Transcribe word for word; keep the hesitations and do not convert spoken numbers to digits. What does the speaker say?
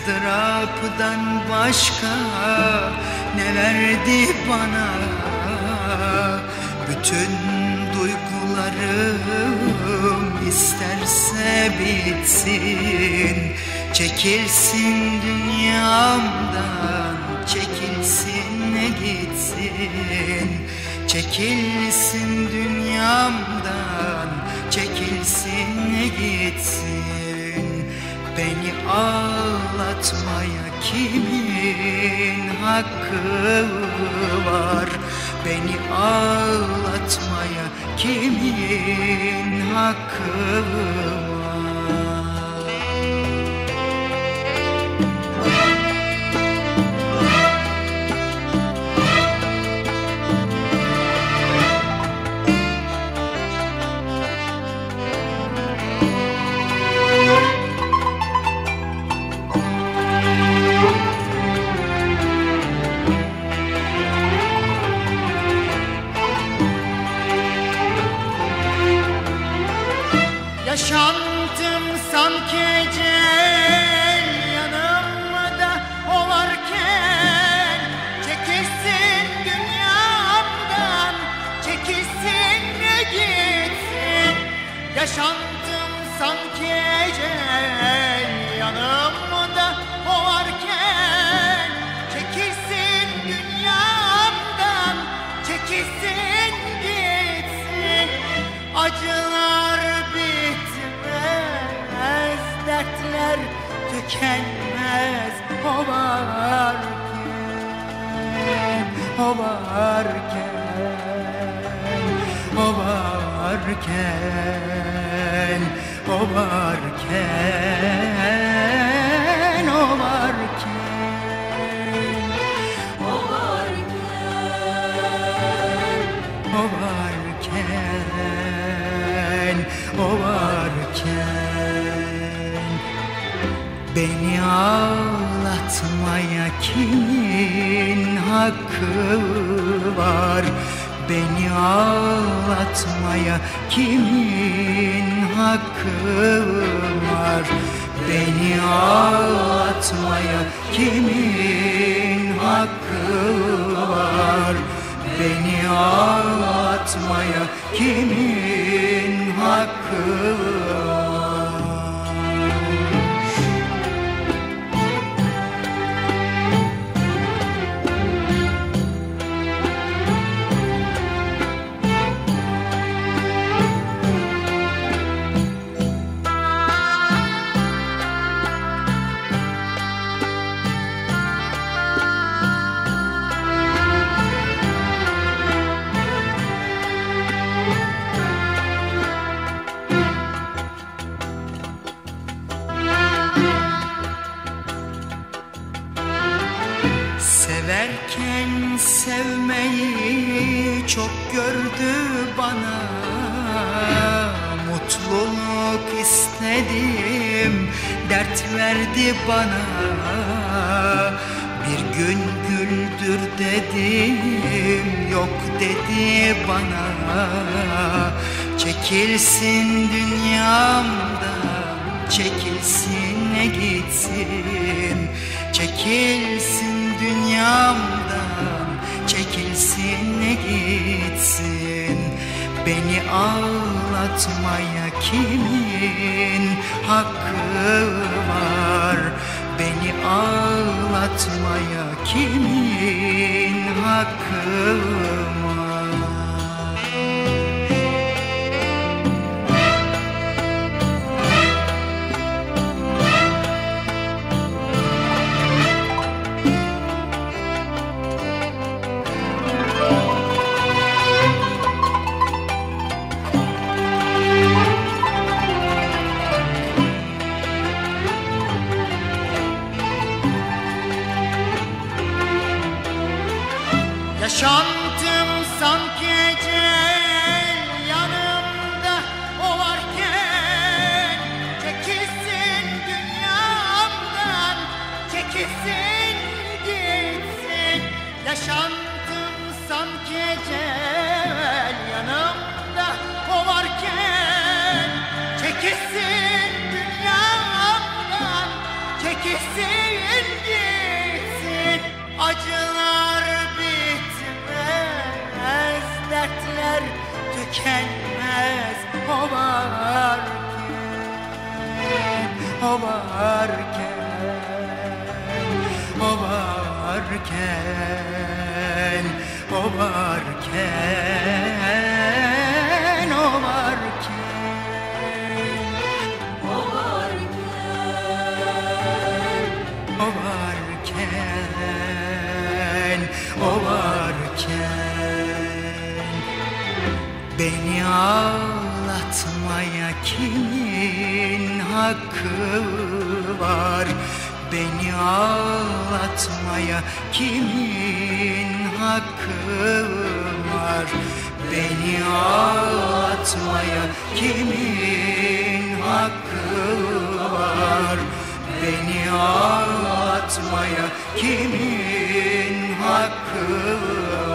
ızdıraptan başka ne verdi bana? Bütün duygularım isterse bitsin, çekilsin dünyamdan, çekilsin gitsin. Çekilsin dünyamdan, çekilsin gitsin. Beni ağlatmaya kimin hakkı var? Beni ağlatmaya kimin hakkı var? Yaşantım sanki ecel yanımda o varken, çekilsin dünyamdan, çekilsin gitsin. Yaşantım sanki ecel yanımda o varken, çekilsin dünyamdan, çekilsin gitsin. Acılar bitmez, dertler tükenmez, o varken, o varken, o varken, o varken, o varken, o varken, o varken, o varken, beni ağlatmaya kimin hakkı var? Beni ağlatmaya kimin hakkı var? Beni ağlatmaya kimin hakkı var? Beni ağlatmaya kimin hakkı var? Severken sevmeyi çok gördü bana, mutluluk istedim, dert verdi bana. Bir gün güldür dedim, yok dedi bana. Çekilsin dünyamdan, çekilsin gitsin. Çekilsin dünyamdan, çekilsin gitsin. Beni ağlatmaya kimin hakkı var? Beni ağlatmaya kimin hakkı var? Yaşantım sanki ecel yanımda o varken, çekilsin dünyamdan, çekilsin gitsin. Yaşantım sanki ecel yanımda o varken, çekilsin dünyamdan, çekilsin Acılar bitmez, dertler tükenmez. O varken, o varken, o varken, o varken, o varken, o varken, o varken, o varken, beni ağlatmaya kimin hakkı var? Beni ağlatmaya kimin hakkı var? Beni ağlatmaya kimin hakkı var? Beni ağlatmaya kimin hakkı var?